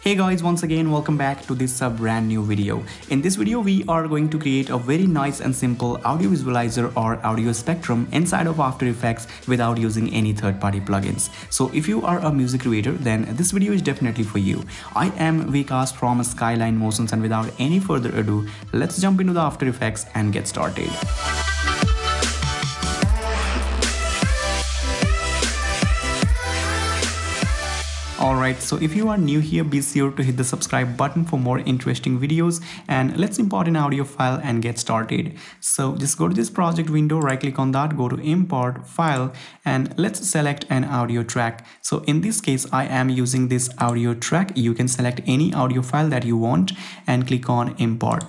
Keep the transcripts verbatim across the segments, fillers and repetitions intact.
Hey guys, once again welcome back to this uh, brand new video. In this video we are going to create a very nice and simple audio visualizer or audio spectrum inside of After Effects without using any third-party plugins. So if you are a music creator, then this video is definitely for you. I am Vikas from Skyline Motions, and without any further ado, let's jump into the After Effects and get started. Alright, so if you are new here, be sure to hit the subscribe button for more interesting videos, and let's import an audio file and get started. So just go to this project window, right click on that, go to import file, and let's select an audio track. So in this case I am using this audio track. You can select any audio file that you want and click on import.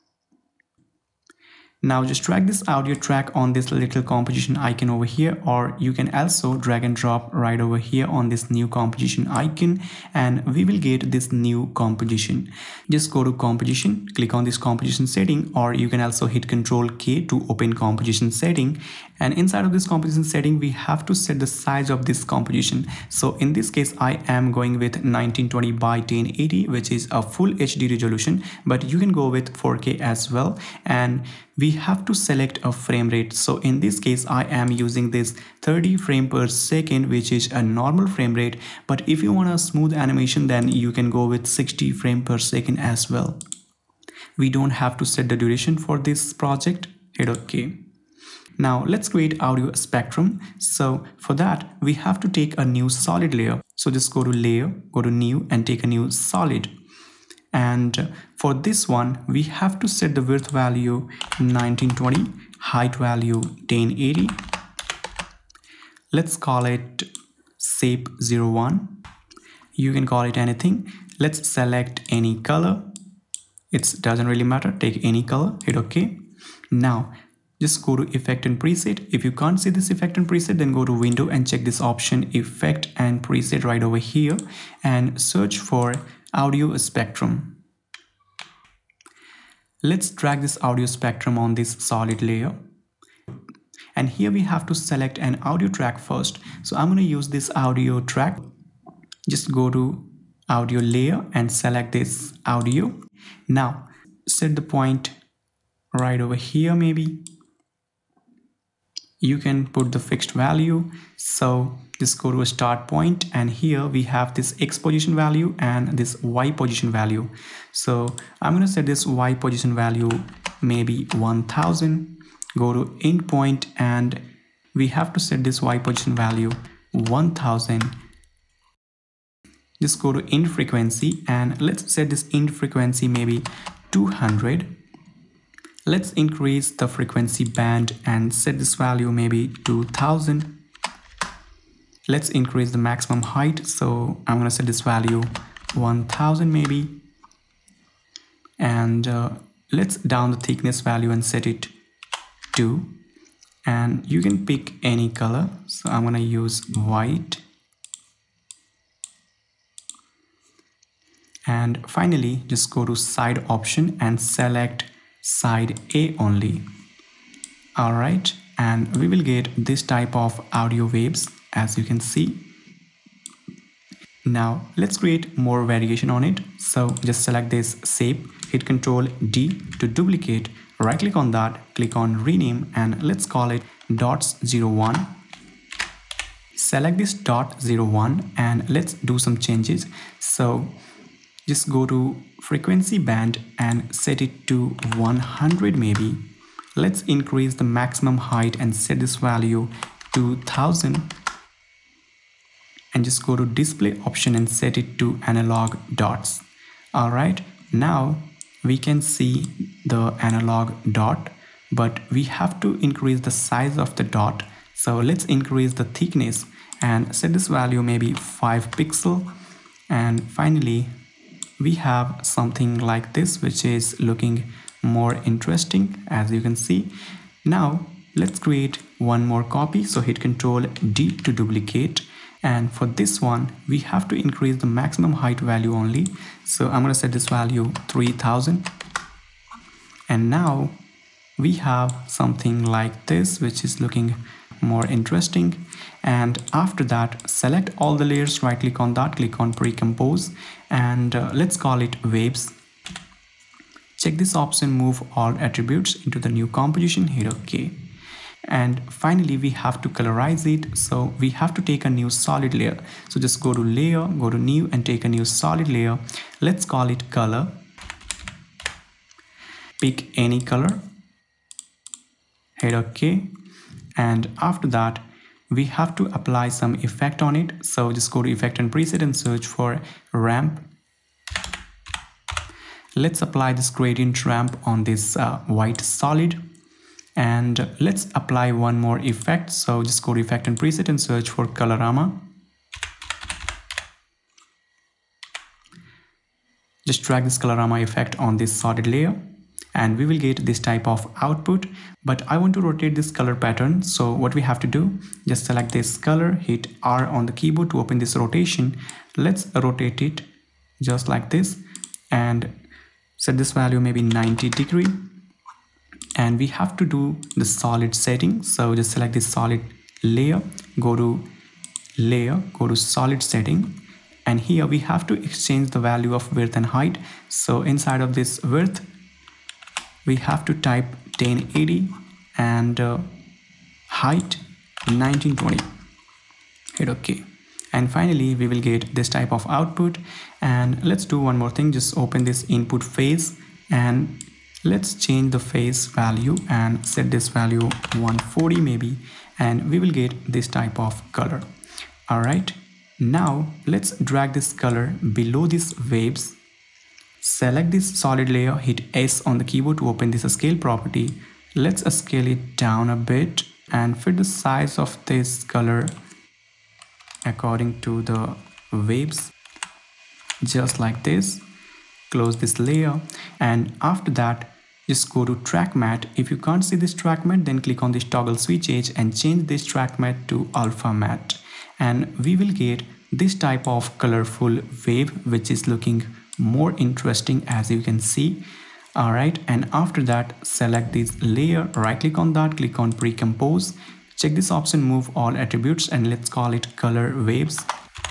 Now just drag this audio track on this little composition icon over here, or you can also drag and drop right over here on this new composition icon, and we will get this new composition. Just go to composition, click on this composition setting, or you can also hit control K to open composition setting. And inside of this composition setting we have to set the size of this composition. So in this case I am going with nineteen twenty by ten eighty, which is a full H D resolution, but you can go with four K as well. And we have to select a frame rate. So in this case I am using this thirty frame per second, which is a normal frame rate, but if you want a smooth animation then you can go with sixty frame per second as well. We don't have to set the duration for this project. Hit OK. Now let's create audio spectrum. So for that we have to take a new solid layer. So just go to layer, go to new, and take a new solid. And for this one we have to set the width value nineteen twenty, height value ten eighty. Let's call it shape zero one. You can call it anything. Let's select any color. It doesn't really matter, take any color, hit OK. Now just go to effect and preset. If you can't see this effect and preset, then go to window and check this option effect and preset right over here and search for audio spectrum. Let's drag this audio spectrum on this solid layer, and here we have to select an audio track first. So I'm going to use this audio track. Just go to audio layer and select this audio. Now set the point right over here. Maybe you can put the fixed value. So just go to a start point, and here we have this X position value and this Y position value. So I'm going to set this Y position value maybe one thousand. Go to end point, and we have to set this Y position value one thousand. Just go to end frequency, and let's set this end frequency maybe two hundred. Let's increase the frequency band and set this value maybe two thousand. Let's increase the maximum height. So I'm going to set this value one thousand maybe. And uh, let's down the thickness value and set it two. And you can pick any color. So I'm going to use white. And finally, just go to side option and select side A only. Alright, and we will get this type of audio waves, as you can see. Now let's create more variation on it. So just select this shape, hit control D to duplicate, right click on that, click on rename, and let's call it dots zero one. Select this dot zero one and let's do some changes. So just go to frequency band and set it to one hundred maybe. Let's increase the maximum height and set this value to one thousand. And just go to display option and set it to analog dots. Alright, now we can see the analog dot, but we have to increase the size of the dot. So let's increase the thickness and set this value maybe five pixel. And finally we have something like this, which is looking more interesting, as you can see. Now let's create one more copy. So hit control D to duplicate, and for this one we have to increase the maximum height value only. So I'm going to set this value three thousand, and now we have something like this, which is looking more interesting. And after that, select all the layers, right click on that, click on pre-compose, and uh, let's call it waves. Check this option, move all attributes into the new composition, hit OK. And finally, we have to colorize it. So we have to take a new solid layer. So just go to layer, go to new and take a new solid layer. Let's call it color. Pick any color, hit OK. And after that, we have to apply some effect on it. So just go to effect and preset and search for ramp. Let's apply this gradient ramp on this uh, white solid. And let's apply one more effect. So just go to effect and preset and search for colorama. Just drag this colorama effect on this solid layer and we will get this type of output. But I want to rotate this color pattern. So what we have to do, just select this color, hit R on the keyboard to open this rotation. Let's rotate it just like this and set this value maybe ninety degree. And we have to do the solid setting. So just select this solid layer, go to layer, go to solid setting. And here we have to exchange the value of width and height. So inside of this width, we have to type ten eighty and uh, height nineteen twenty. Hit OK. And finally, we will get this type of output. And let's do one more thing. Just open this input phase and let's change the phase value and set this value one forty maybe, and we will get this type of color. All right, now let's drag this color below these waves. Select this solid layer, hit S on the keyboard to open this scale property. Let's scale it down a bit and fit the size of this color according to the waves, just like this. Close this layer, and after that just go to track matte. If you can't see this track matte, then click on this toggle switch edge and change this track matte to alpha matte, and we will get this type of colorful wave which is looking more interesting, as you can see. All right, and after that select this layer, right click on that, click on pre-compose, check this option, move all attributes, and let's call it color waves.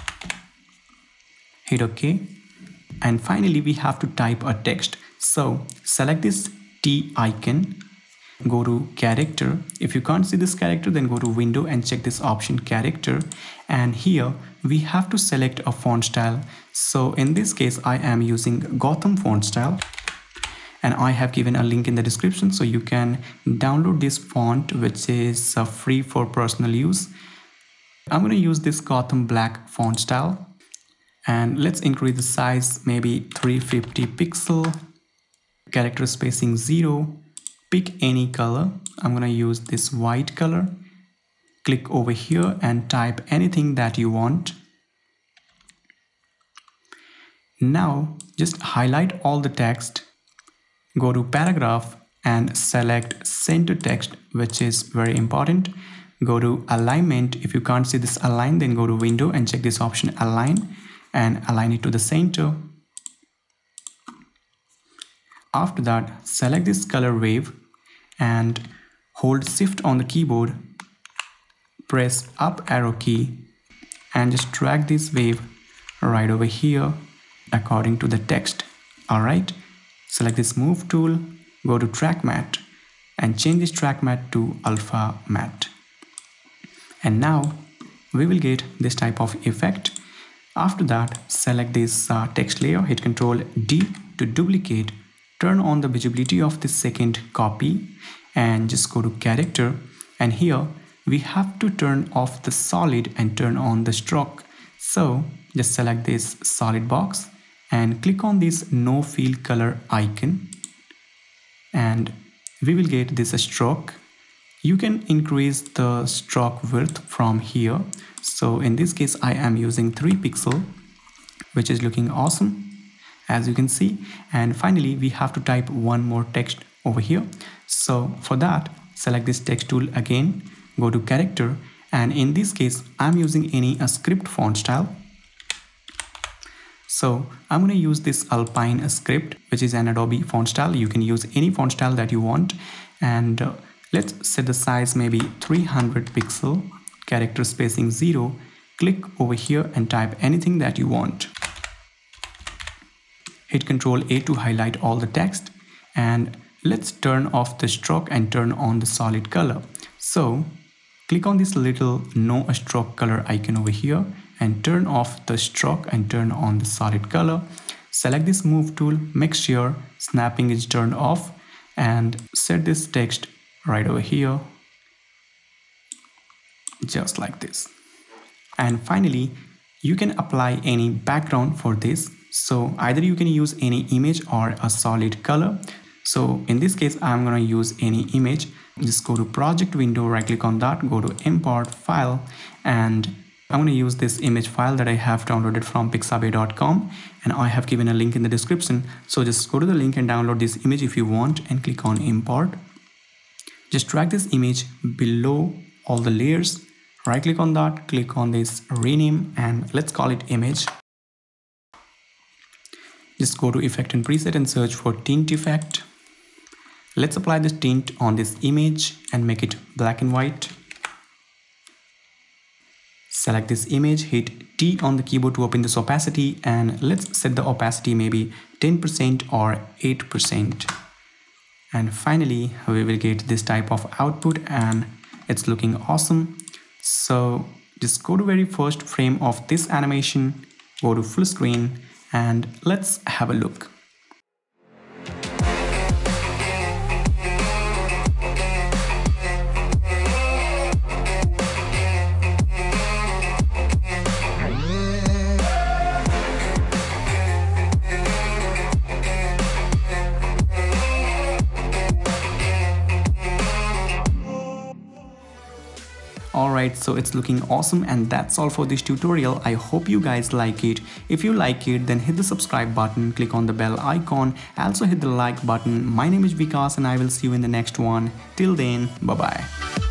Hit OK. And finally, we have to type a text. So select this T icon, go to character. If you can't see this character, then go to window and check this option character. And here we have to select a font style. So in this case, I am using Gotham font style. And I have given a link in the description, so you can download this font, which is uh, free for personal use. I'm going to use this Gotham black font style. And let's increase the size, maybe three fifty pixel, character spacing zero, pick any color. I'm gonna use this white color. Click over here and type anything that you want. Now just highlight all the text, go to paragraph and select center text, which is very important. Go to alignment. If you can't see this align, then go to window and check this option align and align it to the center. After that, select this color wave and hold shift on the keyboard, press up arrow key and just drag this wave right over here according to the text. All right, select this move tool, go to track matte and change this track matte to alpha matte. And now we will get this type of effect. After that, select this uh, text layer, hit control D to duplicate, turn on the visibility of the second copy and just go to character, and here we have to turn off the solid and turn on the stroke. So just select this solid box and click on this no fill color icon and we will get this stroke. You can increase the stroke width from here. So in this case, I am using three pixel, which is looking awesome, as you can see. And finally, we have to type one more text over here. So for that, select this text tool again, go to character. And in this case, I'm using any a script font style. So I'm going to use this Alpine script, which is an Adobe font style. You can use any font style that you want. And uh, Let's set the size maybe three hundred pixel, character spacing zero. Click over here and type anything that you want. Hit control A to highlight all the text, and let's turn off the stroke and turn on the solid color. So click on this little no stroke color icon over here and turn off the stroke and turn on the solid color. Select this move tool, make sure snapping is turned off, and set this text right over here, just like this. And finally, you can apply any background for this. So either you can use any image or a solid color. So in this case, I'm going to use any image. Just go to project window, right click on that, go to import file, and I'm going to use this image file that I have downloaded from pixabay dot com, and I have given a link in the description. So just go to the link and download this image if you want and click on import. Just drag this image below all the layers, right click on that, click on this rename, and let's call it image. Just go to effect and preset and search for tint effect. Let's apply this tint on this image and make it black and white. Select this image, hit T on the keyboard to open this opacity, and let's set the opacity maybe ten percent or eight percent. And finally, we will get this type of output and it's looking awesome. So just go to very first frame of this animation, go to full screen, and let's have a look. Alright, so it's looking awesome, and that's all for this tutorial. I hope you guys like it. If you like it, then hit the subscribe button, click on the bell icon, also hit the like button. My name is Vikas and I will see you in the next one. Till then, bye bye.